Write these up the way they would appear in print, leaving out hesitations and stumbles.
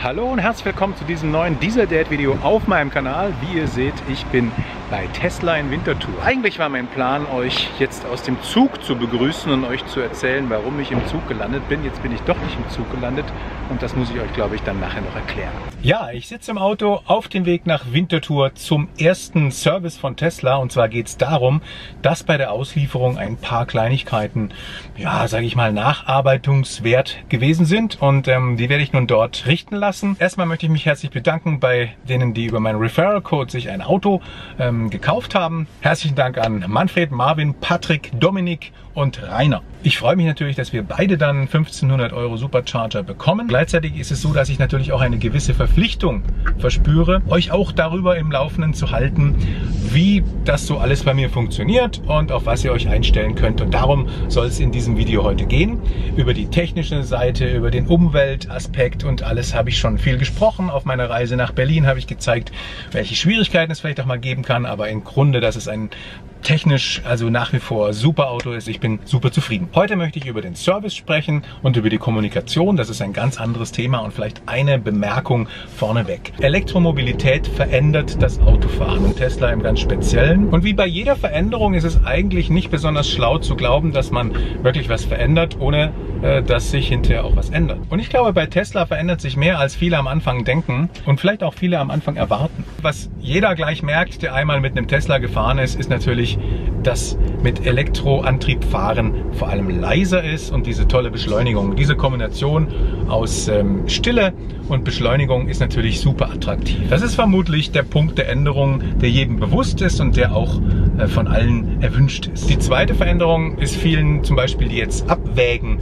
Hallo und herzlich willkommen zu diesem neuen Diesel-Date-Video auf meinem Kanal. Wie ihr seht, ich bin bei Tesla in Winterthur. Eigentlich war mein Plan, euch jetzt aus dem Zug zu begrüßen und euch zu erzählen, warum ich im Zug gelandet bin. Jetzt bin ich doch nicht im Zug gelandet und das muss ich euch, glaube ich, dann nachher noch erklären. Ja, ich sitze im Auto auf dem Weg nach Winterthur zum ersten Service von Tesla. Und zwar geht es darum, dass bei der Auslieferung ein paar Kleinigkeiten, ja, sage ich mal, nacharbeitungswert gewesen sind. Und die werde ich nun dort richten lassen. Erstmal möchte ich mich herzlich bedanken bei denen, die über meinen Referral-Code sich ein Auto gekauft haben. Herzlichen Dank an Manfred, Marvin, Patrick, Dominik und Rainer. Ich freue mich natürlich, dass wir beide dann 1500 € Supercharger bekommen. Gleichzeitig ist es so, dass ich natürlich auch eine gewisse Verpflichtung verspüre, euch auch darüber im Laufenden zu halten, wie das so alles bei mir funktioniert und auf was ihr euch einstellen könnt. Und darum soll es in diesem Video heute gehen. Über die technische Seite, über den Umweltaspekt und alles habe ich schon viel gesprochen. Auf meiner Reise nach Berlin habe ich gezeigt, welche Schwierigkeiten es vielleicht auch mal geben kann, aber im Grunde, dass es ein technisch, also nach wie vor super Auto ist. Ich bin super zufrieden. Heute möchte ich über den Service sprechen und über die Kommunikation. Das ist ein ganz anderes Thema und vielleicht eine Bemerkung vorneweg. Elektromobilität verändert das Autofahren und Tesla im ganz Speziellen. Und wie bei jeder Veränderung ist es eigentlich nicht besonders schlau zu glauben, dass man wirklich was verändert, ohne dass sich hinterher auch was ändert. Und ich glaube, bei Tesla verändert sich mehr, als viele am Anfang denken und vielleicht auch viele am Anfang erwarten. Was jeder gleich merkt, der einmal mit einem Tesla gefahren ist, ist natürlich, dass mit Elektroantrieb fahren vor allem leiser ist und diese tolle Beschleunigung. Diese Kombination aus Stille und Beschleunigung ist natürlich super attraktiv. Das ist vermutlich der Punkt der Änderung, der jedem bewusst ist und der auch von allen erwünscht ist. Die zweite Veränderung ist vielen zum Beispiel, die jetzt abwägen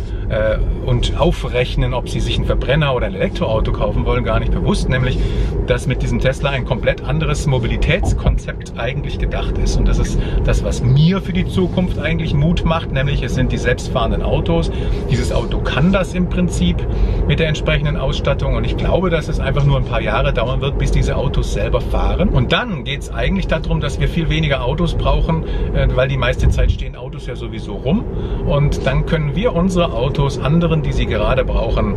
und aufrechnen, ob sie sich einen Verbrenner oder ein Elektroauto kaufen wollen, gar nicht bewusst, nämlich, dass mit diesem Tesla ein komplett anderes Mobilitätskonzept eigentlich gedacht ist. Und das ist das, was mir für die Zukunft eigentlich Mut macht, nämlich es sind die selbstfahrenden Autos. Dieses Auto kann das im Prinzip mit der entsprechenden Ausstattung und ich glaube, dass es einfach nur ein paar Jahre dauern wird, bis diese Autos selber fahren. Und dann geht es eigentlich darum, dass wir viel weniger Autos brauchen, weil die meiste Zeit stehen Autos ja sowieso rum und dann können wir unsere Autos anderen, die sie gerade brauchen,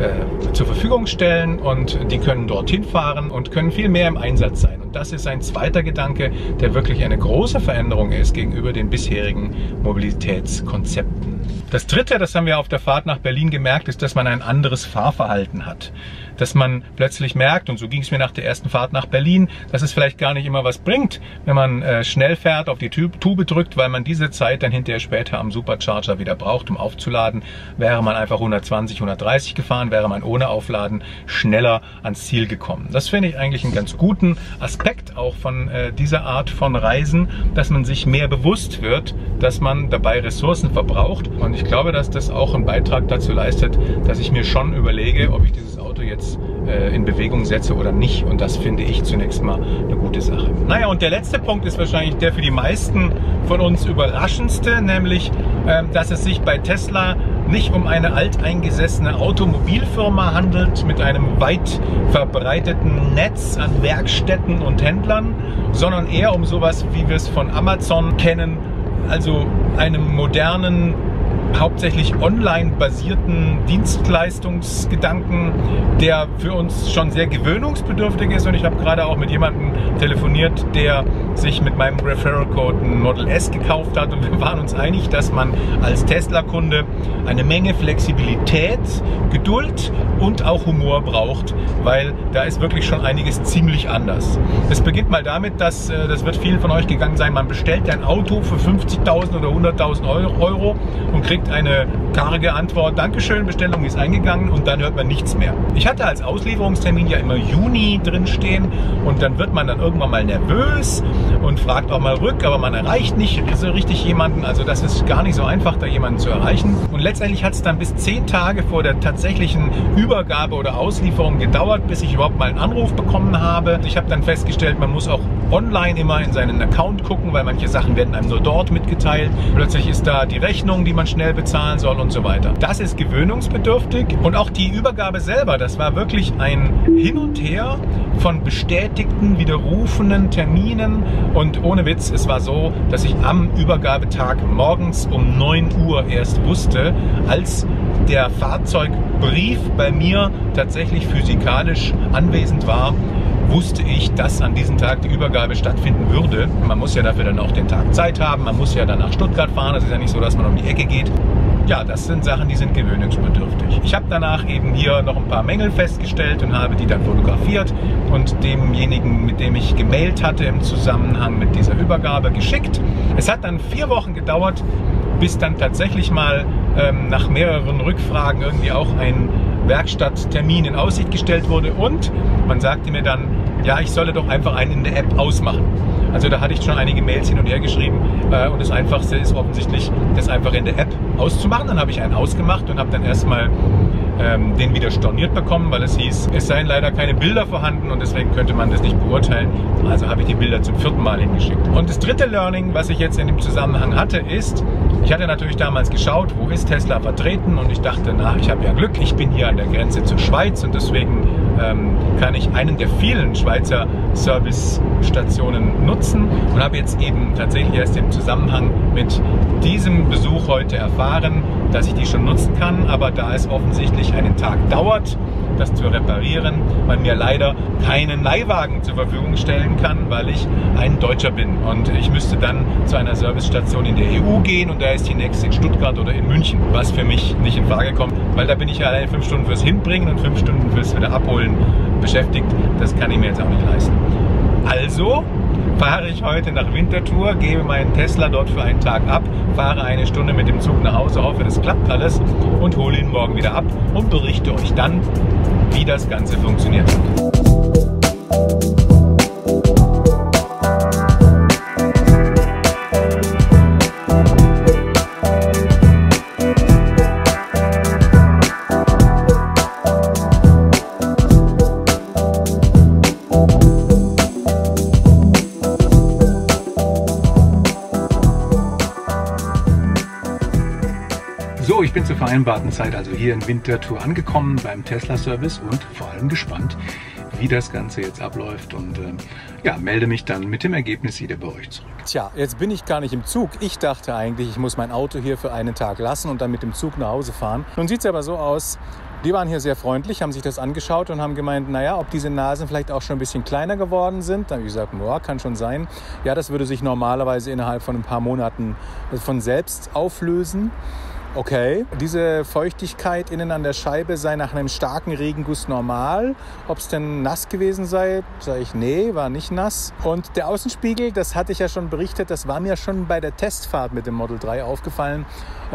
zur Verfügung stellen und die können dorthin fahren und können viel mehr im Einsatz sein. Und das ist ein zweiter Gedanke, der wirklich eine große Veränderung ist gegenüber den bisherigen Mobilitätskonzepten. Das dritte, das haben wir auf der Fahrt nach Berlin gemerkt, ist, dass man ein anderes Fahrverhalten hat. Dass man plötzlich merkt, und so ging es mir nach der ersten Fahrt nach Berlin, dass es vielleicht gar nicht immer was bringt, wenn man schnell fährt, auf die Tube drückt, weil man diese Zeit dann hinterher später am Supercharger wieder braucht, um aufzuladen. Wäre man einfach 120, 130 gefahren, wäre man ohne Aufladen schneller ans Ziel gekommen. Das finde ich eigentlich einen ganz guten Aspekt auch von dieser Art von Reisen, dass man sich mehr bewusst wird, dass man dabei Ressourcen verbraucht. Und ich glaube, dass das auch einen Beitrag dazu leistet, dass ich mir schon überlege, ob ich dieses Auto jetzt in Bewegung setze oder nicht. Und das finde ich zunächst mal eine gute Sache. Naja, und der letzte Punkt ist wahrscheinlich der für die meisten von uns überraschendste, nämlich, dass es sich bei Tesla nicht um eine alteingesessene Automobilfirma handelt mit einem weit verbreiteten Netz an Werkstätten und Händlern, sondern eher um sowas, wie wir es von Amazon kennen, also einem modernen, hauptsächlich online basierten Dienstleistungsgedanken, der für uns schon sehr gewöhnungsbedürftig ist. Und ich habe gerade auch mit jemandem telefoniert, der sich mit meinem Referral-Code ein Model S gekauft hat. Und wir waren uns einig, dass man als Tesla-Kunde eine Menge Flexibilität, Geduld und auch Humor braucht, weil da ist wirklich schon einiges ziemlich anders. Es beginnt mal damit, dass, das wird vielen von euch gegangen sein, man bestellt ein Auto für 50.000 oder 100.000 € und kriegt eine karge Antwort, Dankeschön, Bestellung ist eingegangen und dann hört man nichts mehr. Ich hatte als Auslieferungstermin ja immer Juni drin stehen und dann wird man dann irgendwann mal nervös und fragt auch mal rück, aber man erreicht nicht so richtig jemanden, also das ist gar nicht so einfach, da jemanden zu erreichen. Und letztendlich hat es dann bis 10 Tage vor der tatsächlichen Übergabe oder Auslieferung gedauert, bis ich überhaupt mal einen Anruf bekommen habe. Ich habe dann festgestellt, man muss auch online immer in seinen Account gucken, weil manche Sachen werden einem nur dort mitgeteilt. Plötzlich ist da die Rechnung, die man schnell bezahlen soll und so weiter. Das ist gewöhnungsbedürftig und auch die Übergabe selber, das war wirklich ein Hin und Her von bestätigten, widerrufenen Terminen und ohne Witz, es war so, dass ich am Übergabetag morgens um 9 Uhr erst wusste, als der Fahrzeugbrief bei mir tatsächlich physikalisch anwesend war, wusste ich, dass an diesem Tag die Übergabe stattfinden würde. Man muss ja dafür dann auch den Tag Zeit haben, man muss ja dann nach Stuttgart fahren, das ist ja nicht so, dass man um die Ecke geht. Ja, das sind Sachen, die sind gewöhnungsbedürftig. Ich habe danach eben hier noch ein paar Mängel festgestellt und habe die dann fotografiert und demjenigen, mit dem ich gemailt hatte im Zusammenhang mit dieser Übergabe, geschickt. Es hat dann 4 Wochen gedauert, bis dann tatsächlich mal nach mehreren Rückfragen irgendwie auch ein Werkstatttermin in Aussicht gestellt wurde und man sagte mir dann, ja, ich solle doch einfach einen in der App ausmachen. Also da hatte ich schon einige Mails hin und her geschrieben und das Einfachste ist offensichtlich, das einfach in der App auszumachen. Dann habe ich einen ausgemacht und habe dann erstmal den wieder storniert bekommen, weil es hieß, es seien leider keine Bilder vorhanden und deswegen könnte man das nicht beurteilen. Also habe ich die Bilder zum 4. Mal hingeschickt. Und das dritte Learning, was ich jetzt in dem Zusammenhang hatte, ist, ich hatte natürlich damals geschaut, wo ist Tesla vertreten und ich dachte, na, ich habe ja Glück, ich bin hier an der Grenze zur Schweiz und deswegen kann ich einen der vielen Schweizer Servicestationen nutzen und habe jetzt eben tatsächlich erst im Zusammenhang mit diesem Besuch heute erfahren, dass ich die schon nutzen kann, aber da es offensichtlich einen Tag dauert, das zu reparieren, man mir leider keinen Leihwagen zur Verfügung stellen kann, weil ich ein Deutscher bin und ich müsste dann zu einer Servicestation in der EU gehen und da ist die nächste in Stuttgart oder in München, was für mich nicht in Frage kommt, weil da bin ich ja allein 5 Stunden fürs Hinbringen und 5 Stunden fürs wieder Abholen beschäftigt, das kann ich mir jetzt auch nicht leisten. Also fahre ich heute nach Winterthur, gebe meinen Tesla dort für einen Tag ab, fahre eine Stunde mit dem Zug nach Hause, hoffe, das klappt alles und hole ihn morgen wieder ab und berichte euch dann, wie das Ganze funktioniert hat. So, ich bin zur vereinbarten Zeit also hier in Winterthur angekommen beim Tesla-Service und vor allem gespannt, wie das Ganze jetzt abläuft und ja, melde mich dann mit dem Ergebnis wieder bei euch zurück. Tja, jetzt bin ich gar nicht im Zug. Ich dachte eigentlich, ich muss mein Auto hier für einen Tag lassen und dann mit dem Zug nach Hause fahren. Nun sieht es aber so aus, die waren hier sehr freundlich, haben sich das angeschaut und haben gemeint, naja, ob diese Nasen vielleicht auch schon ein bisschen kleiner geworden sind. Da habe ich gesagt, boah, kann schon sein. Ja, das würde sich normalerweise innerhalb von ein paar Monaten von selbst auflösen. Okay, diese Feuchtigkeit innen an der Scheibe sei nach einem starken Regenguss normal. Ob es denn nass gewesen sei, sage ich, nee, war nicht nass. Und der Außenspiegel, das hatte ich ja schon berichtet, das war mir schon bei der Testfahrt mit dem Model 3 aufgefallen.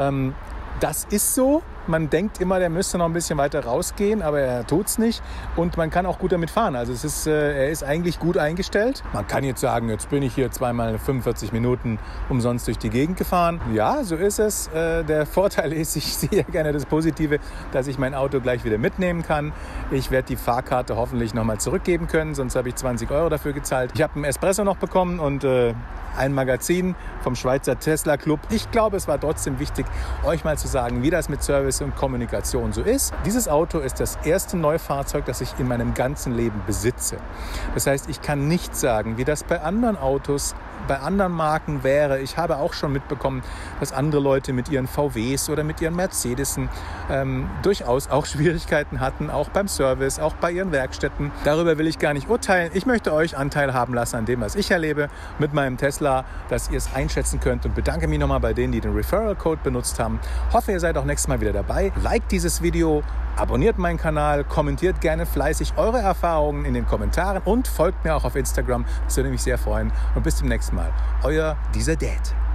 Das ist so. Man denkt immer, der müsste noch ein bisschen weiter rausgehen, aber er tut's nicht. Und man kann auch gut damit fahren. Also er ist eigentlich gut eingestellt. Man kann jetzt sagen, jetzt bin ich hier zweimal 45 Minuten umsonst durch die Gegend gefahren. Ja, so ist es. Der Vorteil ist, ich sehe ja gerne das Positive, dass ich mein Auto gleich wieder mitnehmen kann. Ich werde die Fahrkarte hoffentlich nochmal zurückgeben können, sonst habe ich 20 € dafür gezahlt. Ich habe einen Espresso noch bekommen und ein Magazin vom Schweizer Tesla Club. Ich glaube, es war trotzdem wichtig, euch mal zu sagen, wie das mit Service und Kommunikation so ist. Dieses Auto ist das erste Neufahrzeug, das ich in meinem ganzen Leben besitze. Das heißt, ich kann nicht sagen, wie das bei anderen Autos, bei anderen Marken wäre. Ich habe auch schon mitbekommen, dass andere Leute mit ihren VWs oder mit ihren Mercedesen durchaus auch Schwierigkeiten hatten, auch beim Service, auch bei ihren Werkstätten. Darüber will ich gar nicht urteilen. Ich möchte euch Anteil haben lassen an dem, was ich erlebe mit meinem Tesla, dass ihr es einschätzen könnt und bedanke mich nochmal bei denen, die den Referral-Code benutzt haben. Hoffe, ihr seid auch nächstes Mal wieder dabei. Liked dieses Video, abonniert meinen Kanal, kommentiert gerne fleißig eure Erfahrungen in den Kommentaren und folgt mir auch auf Instagram. Das würde mich sehr freuen. Und bis zum nächsten Mal. Euer dieser Dad.